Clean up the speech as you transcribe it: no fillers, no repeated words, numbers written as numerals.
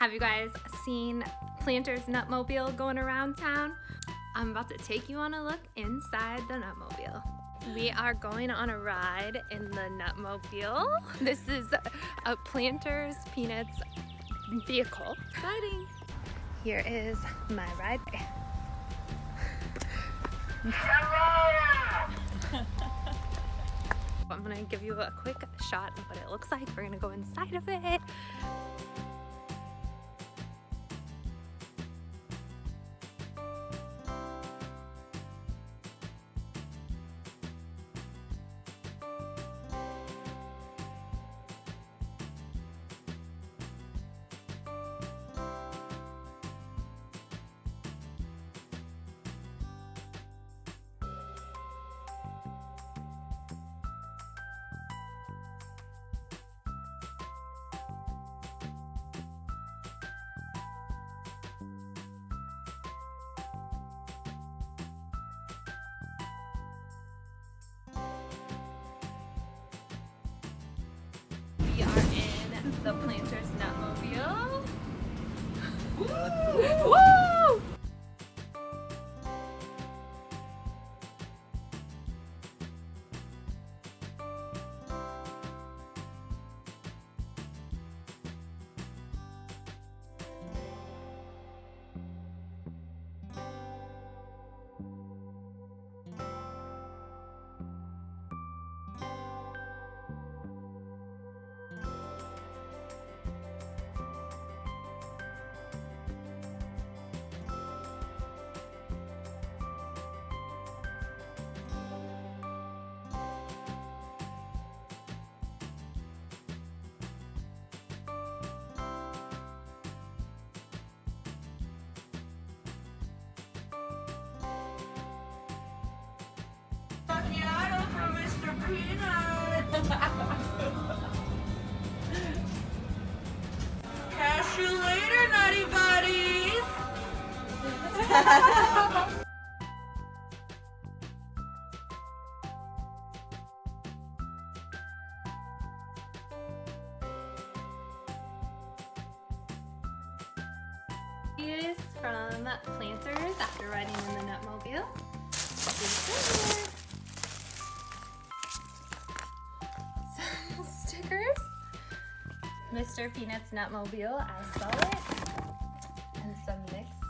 Have you guys seen Planter's NUTmobile going around town? I'm about to take you on a look inside the NUTmobile. We are going on a ride in the NUTmobile. This is a Planter's Peanuts vehicle. Exciting. Here is my ride. I'm gonna give you a quick shot of what it looks like. We're gonna go inside of it. We are in the Planter's NUTmobile. Woo! Woo! Cashew later, naughty buddies! Is from Planters after riding in the NUTmobile. Some stickers. Mr. Peanut's NUTmobile, I saw it. And some mixed